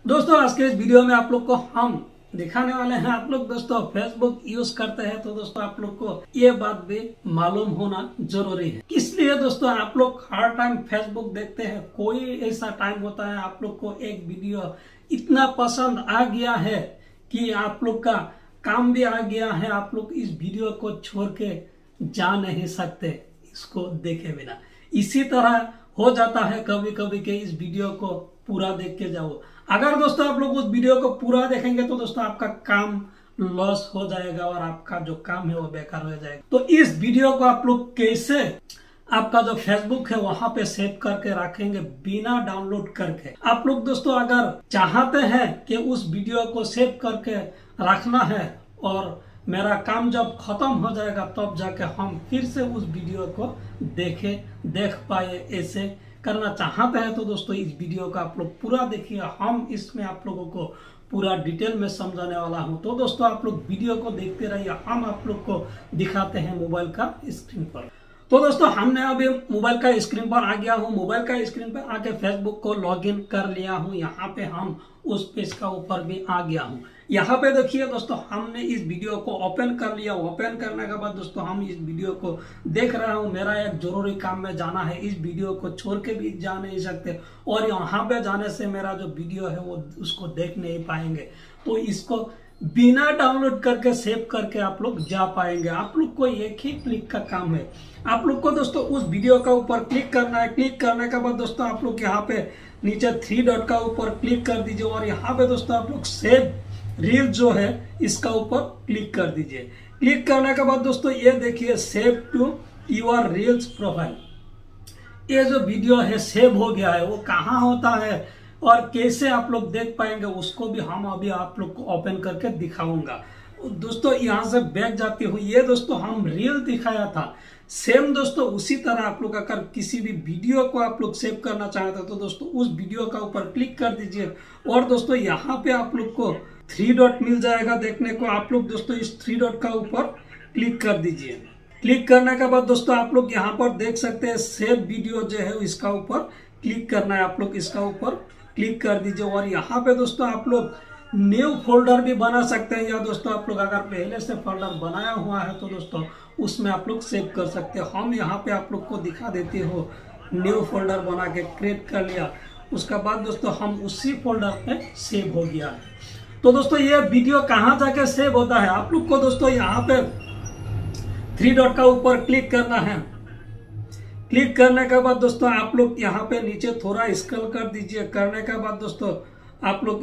दोस्तों आज के इस वीडियो में आप लोग को हम दिखाने वाले हैं। आप लोग दोस्तों फेसबुक यूज करते हैं तो दोस्तों आप लोग को ये बात भी मालूम होना जरूरी है। किस लिए दोस्तों आप लोग हर टाइम फेसबुक देखते हैं। कोई ऐसा टाइम होता है आप लोग को एक वीडियो इतना पसंद आ गया है कि आप लोग का काम भी आ गया है, आप लोग इस वीडियो को छोड़ के जा नहीं सकते इसको देखे बिना। इसी तरह हो जाता है कभी कभी के इस वीडियो को पूरा देख के जाओ। अगर दोस्तों आप लोग उस वीडियो को पूरा देखेंगे तो दोस्तों आपका काम लॉस हो जाएगा और आपका जो काम है वो बेकार हो जाएगा। तो इस वीडियो को आप लोग कैसे आपका जो फेसबुक है वहां पे सेव करके रखेंगे बिना डाउनलोड करके। आप लोग दोस्तों अगर चाहते हैं कि उस वीडियो को सेव करके रखना है और मेरा काम जब खत्म हो जाएगा तब जाके हम फिर से उस वीडियो को देख पाए, ऐसे करना चाहते हैं तो दोस्तों इस वीडियो को आप लोग पूरा देखिए। हम इसमें आप लोगों को पूरा डिटेल में समझाने वाला हूं। तो दोस्तों आप लोग वीडियो को देखते रहिए, हम आप लोग को दिखाते हैं मोबाइल का स्क्रीन पर। तो दोस्तों हमने अभी मोबाइल का स्क्रीन पर आ गया हूँ। मोबाइल का स्क्रीन पर आके फेसबुक को लॉगिन कर लिया हूँ। यहाँ पे हम उस पेज का ऊपर भी आ गया हूँ। यहाँ पे देखिए दोस्तों हमने इस वीडियो को ओपन कर लिया। ओपन करने के बाद दोस्तों हम इस वीडियो को देख रहा हूँ। मेरा एक जरूरी काम में जाना है, इस वीडियो को छोड़ के भी जा नहीं सकते और यहाँ पे जाने से मेरा जो वीडियो है वो उसको देख नहीं पाएंगे। तो इसको बिना डाउनलोड करके सेव करके आप लोग जा पाएंगे। आप लोग को एक ही क्लिक का काम है। आप लोग को दोस्तों उस वीडियो का ऊपर क्लिक करना है। क्लिक करने के बाद दोस्तों आप लोग यहाँ पे नीचे 3 डॉट का ऊपर क्लिक कर दीजिए और यहाँ पे दोस्तों आप लोग सेव रील जो है इसका ऊपर क्लिक कर दीजिए। क्लिक करने के बाद दोस्तों ये देखिए save to your reels profile. ये जो वीडियो है सेव हो गया है। वो कहाँ होता है और कैसे आप लोग देख पाएंगे उसको भी हम अभी आप लोग को ओपन करके दिखाऊंगा। दोस्तों यहाँ से बैक जाती हुई ये दोस्तों हम रील दिखाया था, सेम दोस्तों उसी तरह आप लोग अगर किसी भी वीडियो को आप लोग सेव करना चाहते तो दोस्तों उस वीडियो का ऊपर क्लिक कर दीजिए और दोस्तों यहाँ पे आप लोग को 3 डॉट मिल जाएगा देखने को। आप लोग दोस्तों इस 3 डॉट का ऊपर क्लिक कर दीजिए। क्लिक करने के बाद दोस्तों आप लोग यहाँ पर देख सकते हैं सेव वीडियो जो है इसका ऊपर क्लिक करना है। आप लोग इसका ऊपर क्लिक कर दीजिए और यहाँ पे दोस्तों आप लोग न्यू फोल्डर भी बना सकते हैं या दोस्तों आप लोग अगर पहले से फोल्डर बनाया हुआ है तो दोस्तों उसमें आप लोग सेव कर सकते हैं। हम यहाँ पे आप लोग को दिखा देते हो न्यू फोल्डर बना के क्रिएट कर लिया। उसके बाद दोस्तों हम उसी फोल्डर पे सेव हो गया है। तो दोस्तों ये वीडियो कहाँ जाके सेव होता है आप लोग को दोस्तों यहाँ पे 3 डॉट का ऊपर क्लिक करना है। क्लिक करने के बाद दोस्तों आप लोग यहाँ पे नीचे थोड़ा स्क्रॉल कर दीजिए। करने के बाद दोस्तों आप लोग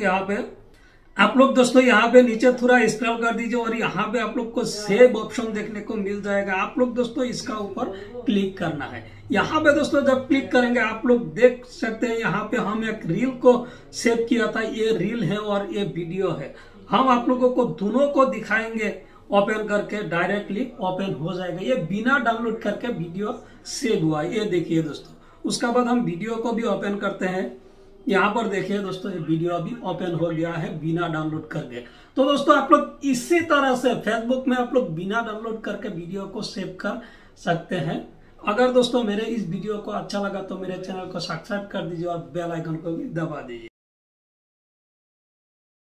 यहाँ पे नीचे थोड़ा स्क्रॉल कर दीजिए और यहाँ पे आप लोग को सेव ऑप्शन देखने को मिल जाएगा। आप लोग दोस्तों इसका ऊपर क्लिक करना है। यहाँ पे दोस्तों जब क्लिक करेंगे आप लोग देख सकते हैं यहाँ पे हम एक रील को सेव किया था। ये रील है और ये वीडियो है। हम आप लोगों को दोनों को दिखाएंगे ओपन करके, डायरेक्टली ओपन हो जाएगा। ये बिना डाउनलोड करके वीडियो सेव हुआ है, ये देखिए दोस्तों। उसके बाद हम वीडियो को भी ओपन करते हैं। यहाँ पर देखिए दोस्तों ये वीडियो अभी ओपन हो गया है बिना डाउनलोड करके। तो दोस्तों आप लोग इसी तरह से फेसबुक में आप लोग बिना डाउनलोड करके वीडियो को सेव कर सकते हैं। अगर दोस्तों मेरे इस वीडियो को अच्छा लगा तो मेरे चैनल को सब्सक्राइब कर दीजिए और बेल आइकन को भी दबा दीजिए।